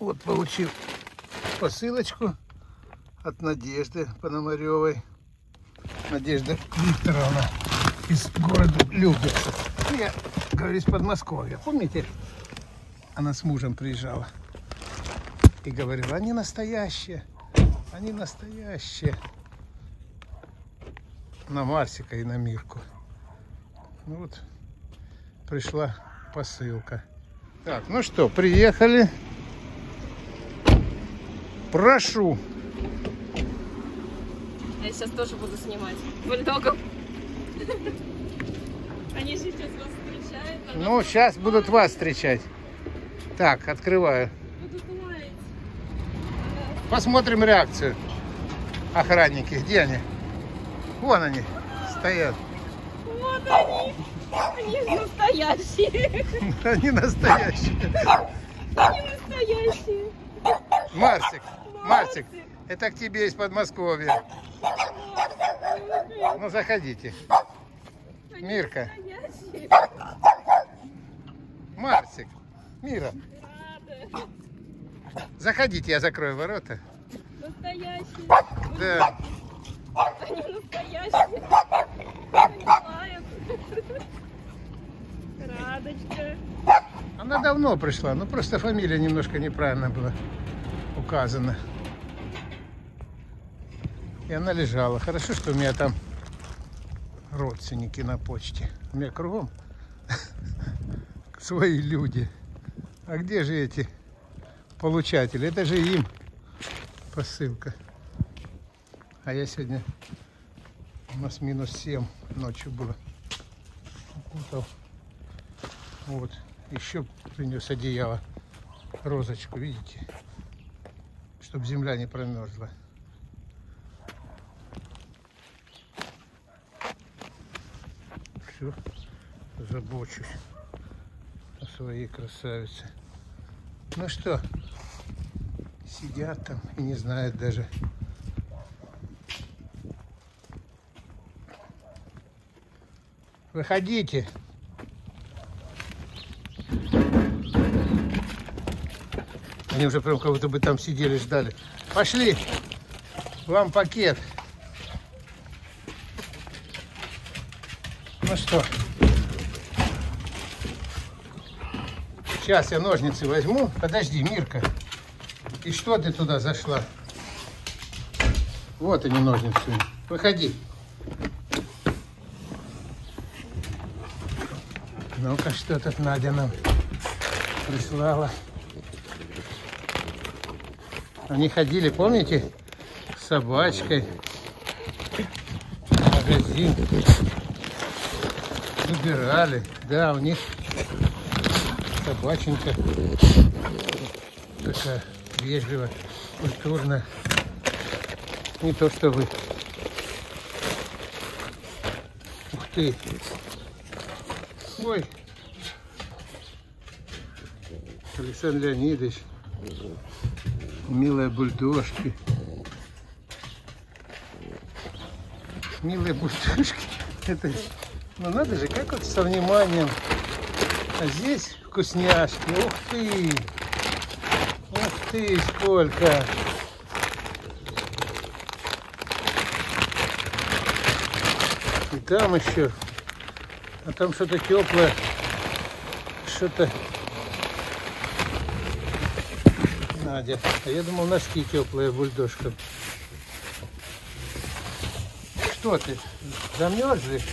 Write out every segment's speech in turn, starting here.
Вот получил посылочку от Надежды Пономаревой. Надежда Викторовна из города Люберцы. Я, говорю, из Подмосковья. Помните, она с мужем приезжала и говорила, они настоящие, они настоящие. На Марсика и на Мирку. Ну вот, пришла посылка. Так, ну что, приехали. Прошу. Я сейчас тоже буду снимать бульдогов. Они же сейчас вас встречают. Ну, сейчас будут вас встречать. Так, открываю. Посмотрим реакцию. Охранники, где они? Вон они, стоят. Вот они. Они настоящие. Они настоящие. Они настоящие. Марсик, это к тебе из Подмосковья. Ну, заходите. Мирка. Марсик. Мира. Заходите, я закрою ворота. Настоящие. Да. Они настоящие. Они лают. Радочка. Она давно пришла, но просто фамилия немножко неправильно была указана. И она лежала. Хорошо, что у меня там родственники на почте. У меня кругом свои люди. А где же эти получатели? Это же им посылка. А я сегодня у нас -7 ночью было. Укутал. Вот. Еще принес одеяло. Розочку, видите? Чтобы земля не промерзла. Все. Забочусь о своей красавице. Ну что, сидят там и не знают даже. Выходите. Они уже прям как будто бы там сидели, ждали. Пошли. Вам пакет. Ну что. Сейчас я ножницы возьму. Подожди, Мирка. И что ты туда зашла? Вот они, ножницы. Выходи. Ну-ка, что тут Надя нам прислала. Они ходили, помните, с собачкой в магазин. Выбирали. Да, у них собаченька такая вежливая, культурная. Не то, что вы. Ух ты. Ой. Александр Леонидович. Милые бульдожки. Милые бульдожки. Это, ну надо же, как вот со вниманием. А здесь вкусняшки. Ух ты! Ух ты, сколько! И там еще. А там что-то теплое. Что-то... Надя. А я думал, носки теплые бульдожкам. Что ты? Замерзли?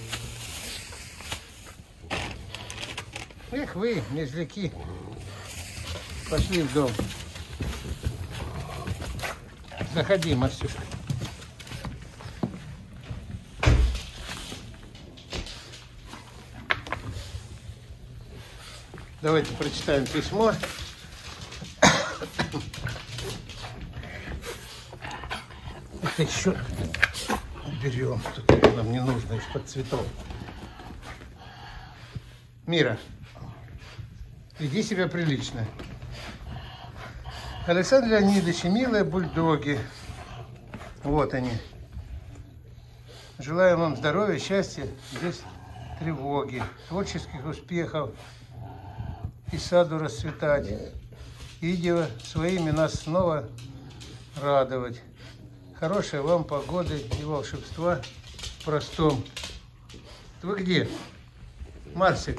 Эх вы, мерзляки. Пошли в дом. Заходи, Марсюшка. Давайте прочитаем письмо. Это еще берем. Тут нам не нужно из-под цветов. Мира, веди себя прилично. Александр Леонидович, милые бульдоги. Вот они. Желаю вам здоровья, счастья, без тревоги, творческих успехов и саду расцветать. видео своими нас снова радовать. Хорошей вам погоды и волшебства в простом. Вы где? Марсик?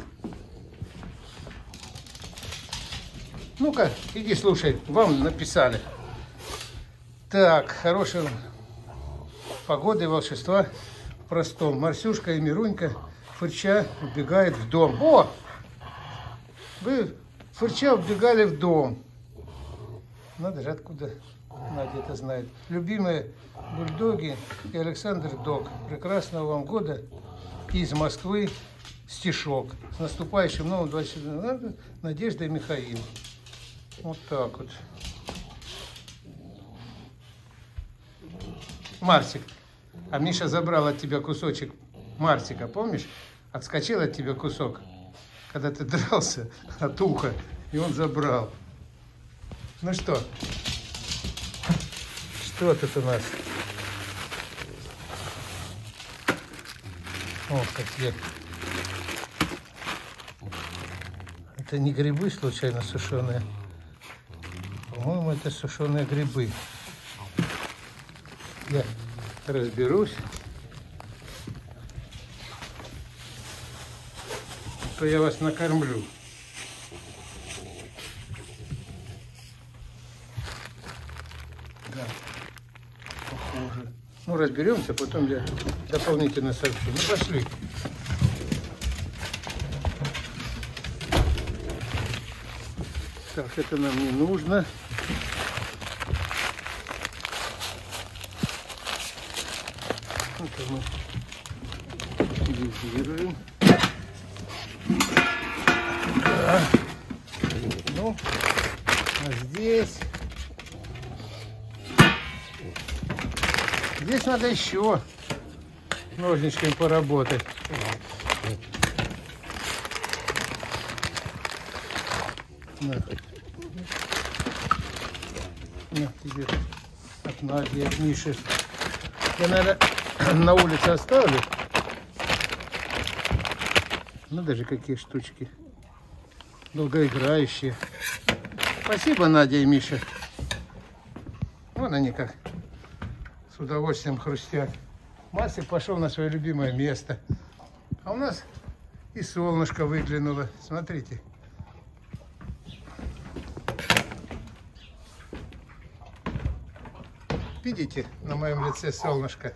Ну-ка, иди слушай, вам написали. Так, хорошей погоды и волшебства в простом. Марсюшка и Мирунька, фырча, убегают в дом. О! Вы, фырча, убегали в дом. Надо же, откуда Надя это знает. Любимые бульдоги и Александр Дог. Прекрасного вам года. Из Москвы стишок. С наступающим новым 24 года. Надежда и Михаил. Вот так вот. Марсик. А Миша забрал от тебя кусочек Марсика, помнишь? Отскочил от тебя кусок, когда ты дрался от уха, и он забрал. Ну что? Что тут у нас? О, какие. Это не грибы случайно сушеные? По-моему, это сушеные грибы. Я разберусь. То я вас накормлю. Да, похоже. Ну, разберемся, потом я дополнительно сообщу. Ну, пошли. Так, это нам не нужно. Это мы дозируем. Да. Ну, а здесь надо еще ножничками поработать. На. На тебе от Нади, от Миши. Я, наверное, на улице оставлю. Ну, даже какие штучки. Долгоиграющие. Спасибо, Надя и Миша. Вон они как с удовольствием хрустят. Марсик пошел на свое любимое место. А у нас и солнышко выглянуло. Смотрите. Видите на моем лице солнышко?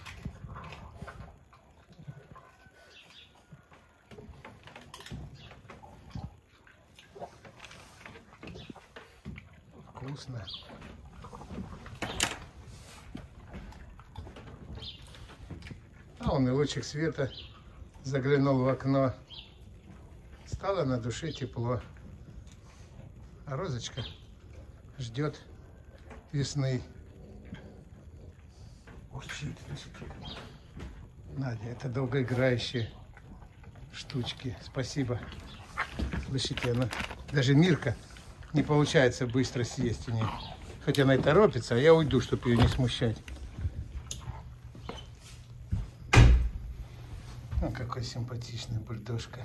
Вкусно. А он и лучик света заглянул в окно. Стало на душе тепло. А розочка ждет весны. Надя, это долгоиграющие штучки. Спасибо. Слышите, она даже Мирка не получается быстро съесть у нее. Хоть она и торопится, а я уйду, чтобы ее не смущать. Ну, какой симпатичный бульдожка.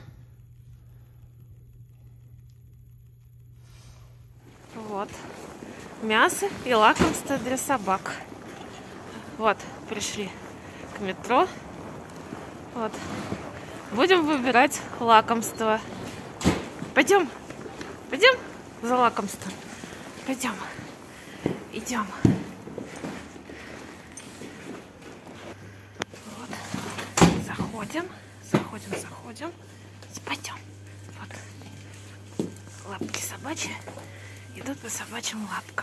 Вот. Мясо и лакомство для собак. Вот, пришли к метро. Вот. Будем выбирать лакомство. Пойдем. Пойдем за лакомством. Пойдем. Идем. Вот. Заходим. Заходим. Пойдем. Вот. Лапки собачьи идут по собачьим лапкам.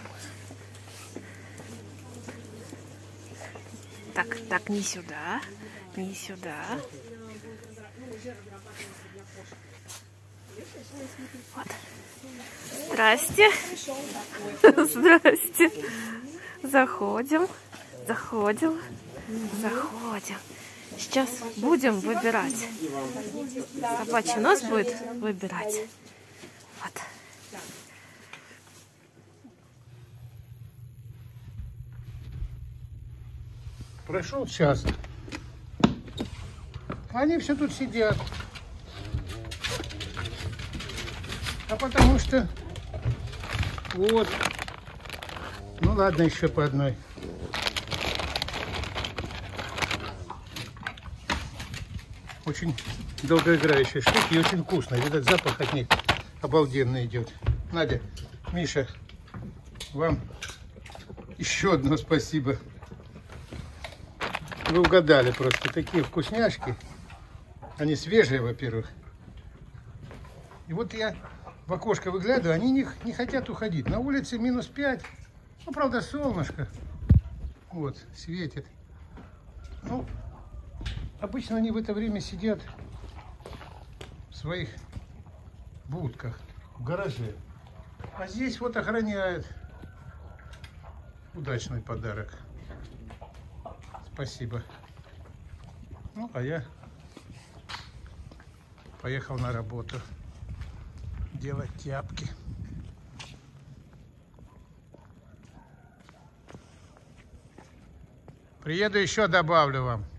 Так, не сюда. Вот. Здрасте. Здрасте. Заходим. Сейчас будем выбирать. Собачий нос будет выбирать. Вот. Прошел час. Они все тут сидят. А потому что Вот. Ну ладно, еще по одной. Очень долгоиграющие штуки и очень вкусные. Видать, запах от них обалденный идет. Надя, Миша, вам еще одно спасибо. Вы угадали просто. Такие вкусняшки. Они свежие, во-первых. И вот я в окошко выглядываю, они не хотят уходить. На улице -5. Ну, правда, солнышко. Вот, светит. Ну, обычно они в это время сидят в своих будках, в гараже. А здесь вот охраняют. Удачный подарок. Спасибо. Ну, а я поехал на работу делать тяпки. Приеду, еще добавлю вам.